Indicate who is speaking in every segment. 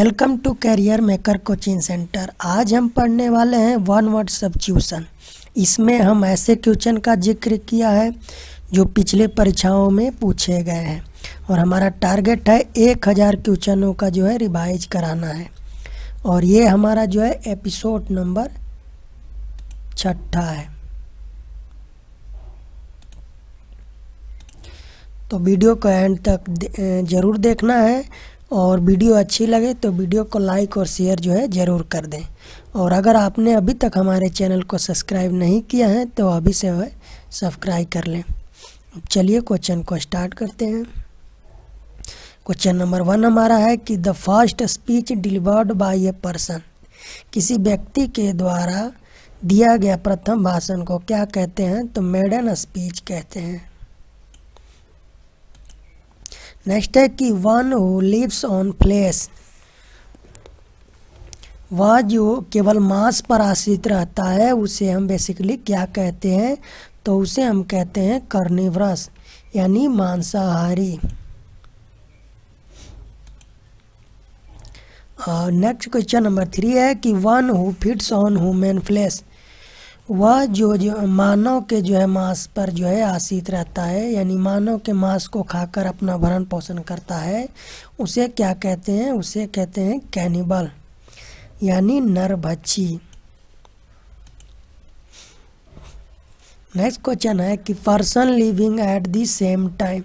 Speaker 1: Welcome to career maker coaching centre. आज हम पढ़ने वाले हैं वन वर्ड सब्स्टिट्यूशन। इसमें हम ऐसे क्वेश्चन का जिक्र किया है जो पिछले परीक्षाओं में पूछे गए हैं और हमारा टारगेट है 1000 क्वेश्चनों का जो है रिवाइज कराना है। और ये हमारा जो है एपिसोड नंबर 6 है। तो वीडियो को एंड तक ज़रूर देखना है और वीडियो अच्छी लगे तो वीडियो को लाइक और शेयर जो है ज़रूर कर दें। और अगर आपने अभी तक हमारे चैनल को सब्सक्राइब नहीं किया है तो अभी से वह सब्सक्राइब कर लें। चलिए क्वेश्चन को स्टार्ट करते हैं। क्वेश्चन नंबर 1 हमारा है कि the first speech delivered by a person, किसी व्यक्ति के द्वारा दिया गया प्रथम भाषण को क्या कहते हैं? तो मेडन स्पीच कहते हैं। नेक्स्ट है कि one who lives on flesh, वह जो केवल मांस पर आश्रित रहता है उसे हम बेसिकली क्या कहते हैं? तो उसे हम कहते हैं कार्निवरस यानी मांसाहारी। नेक्स्ट क्वेश्चन नंबर 3 है कि one who feeds on human flesh, वह जो मानव के जो है मांस पर जो है आश्रित रहता है यानी मानव के मांस को खाकर अपना भरण पोषण करता है, उसे क्या कहते हैं? उसे कहते हैं कैनिबल यानी नरभक्षी। नेक्स्ट क्वेश्चन है कि person living at the same time,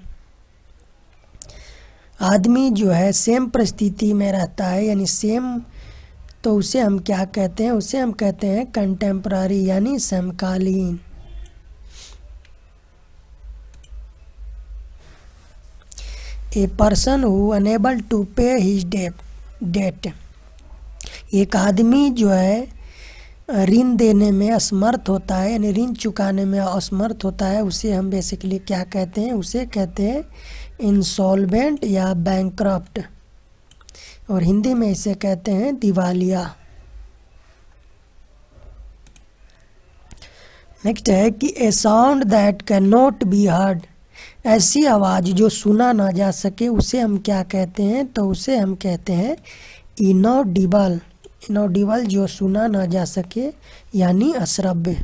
Speaker 1: आदमी जो है सेम परिस्थिति में रहता है यानी सेम, तो उसे हम क्या कहते हैं? उसे हम कहते हैं कंटेम्पररी यानी समकालीन। A person who unable to pay his debt, एक आदमी जो है ऋण देने में असमर्थ होता है यानी ऋण चुकाने में असमर्थ होता है, उसे हम बेसिकली क्या कहते हैं? उसे कहते हैं इंसॉल्वेंट या बैंकक्रप्ट और हिंदी में इसे कहते हैं दिवालिया। नेक्स्ट है कि a sound that can not be heard, ऐसी आवाज़ जो सुना ना जा सके उसे हम क्या कहते हैं? तो उसे हम कहते हैं इनऑडिबल। इनऑडिबल जो सुना ना जा सके यानी अश्रव्य।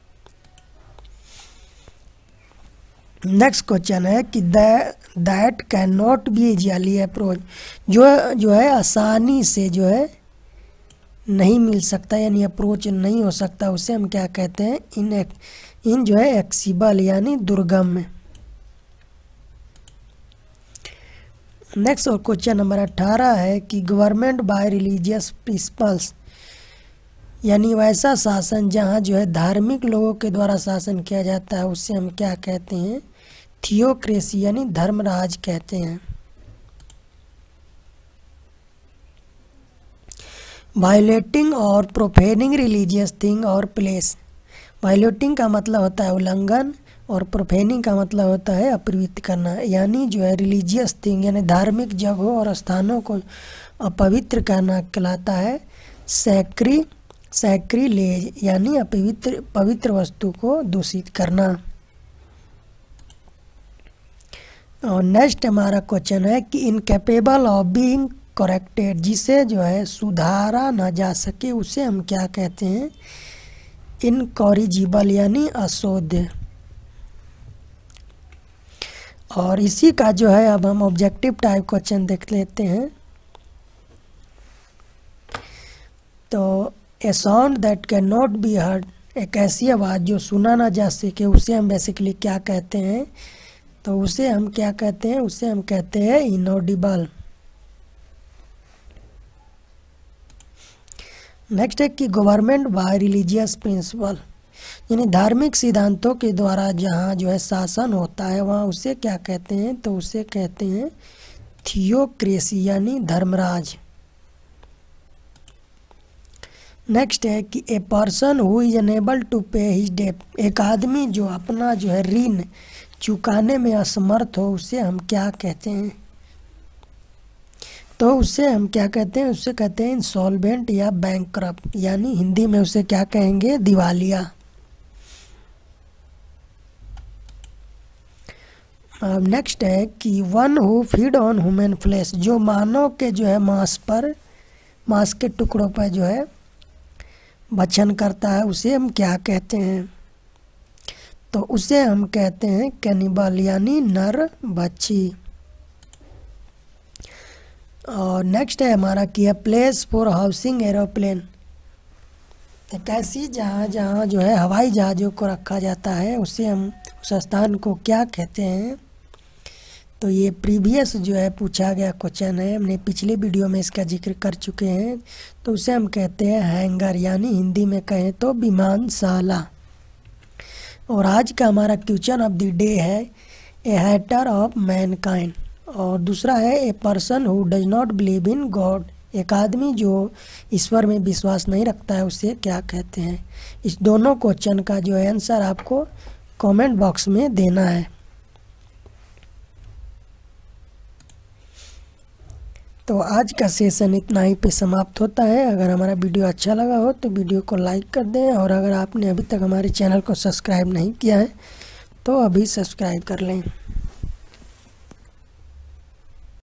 Speaker 1: नेक्स्ट क्वेश्चन है कि that can not be easily approach, जो है आसानी से जो है नहीं मिल सकता यानी अप्रोच नहीं हो सकता, उसे हम क्या कहते हैं? इन जो है एक्सेसिबल यानी दुर्गम। नेक्स्ट और क्वेश्चन नंबर 18 है कि गवर्नमेंट बाय रिलीजियस प्रिंसिपल्स, यानी वैसा शासन जहाँ जो है धार्मिक लोगों के द्वारा शासन किया जाता है, उसे हम क्या कहते हैं? थियोक्रेसी यानी धर्मराज कहते हैं। वायोलेटिंग और प्रोफेनिंग रिलीजियस थिंग और प्लेस, वायोलेटिंग का मतलब होता है उल्लंघन और प्रोफेनिंग का मतलब होता है अपवित्र करना, यानी जो है रिलीजियस थिंग यानी धार्मिक जगहों और स्थानों को अपवित्र करना कहलाता है सैक्रिलेज यानी पवित्र वस्तु को दूषित करना। और नेक्स्ट हमारा क्वेश्चन है कि इनकेपेबल ऑफ बीइंग करेक्टेड, जिसे जो है सुधारा ना जा सके उसे हम क्या कहते हैं? इनकॉरिजिबल यानी अशोध्य। और इसी का जो है अब हम ऑब्जेक्टिव टाइप क्वेश्चन देख लेते हैं। तो a sound that can not be heard, एक ऐसी आवाज़ जो सुना ना जा सके उसे हम बेसिकली क्या कहते हैं? तो उसे हम क्या कहते हैं? उसे हम कहते हैं इनऑडिबल। नेक्स्ट है कि गवर्नमेंट बाय रिलीजियस प्रिंसिपल, यानी धार्मिक सिद्धांतों के द्वारा जहाँ जो है शासन होता है वहाँ उसे क्या कहते हैं? तो उसे कहते हैं थियोक्रेसी यानी धर्मराज। नेक्स्ट है कि a person who is unable to pay his debt, एक आदमी जो अपना जो है ऋण चुकाने में असमर्थ हो उसे हम क्या कहते हैं? तो उसे हम क्या कहते हैं? उसे कहते हैं इंसॉल्वेंट या बैंकक्रप्ट यानी हिंदी में उसे क्या कहेंगे? दिवालिया। नेक्स्ट है कि one who feed on human flesh, जो मानव के जो है मांस पर मांस के टुकड़ों पर जो है भक्षण करता है उसे हम क्या कहते हैं? तो उसे हम कहते हैं कैनिबल यानी नर भक्षी। और नेक्स्ट है हमारा कि है प्लेस फॉर हाउसिंग एरोप्लेन। एक ऐसी जहाँ जो है हवाई जहाज़ों को रखा जाता है उसे हम उस स्थान को क्या कहते हैं? तो ये प्रीवियस जो है पूछा गया क्वेश्चन है, हमने पिछले वीडियो में इसका जिक्र कर चुके हैं। तो उसे हम कहते हैं हैंगर यानी हिंदी में कहें तो विमानशाला। और आज का हमारा क्वेश्चन ऑफ द डे है ए हेटर ऑफ मैनकाइंड। और दूसरा है a person who does not believe in God. एक आदमी जो ईश्वर में विश्वास नहीं रखता है उसे क्या कहते हैं? इस दोनों क्वेश्चन का जो है आंसर आपको कमेंट बॉक्स में देना है। तो आज का सेशन इतना ही पे समाप्त होता है। अगर हमारा वीडियो अच्छा लगा हो तो वीडियो को लाइक कर दें, और अगर आपने अभी तक हमारे चैनल को सब्सक्राइब नहीं किया है तो अभी सब्सक्राइब कर लें।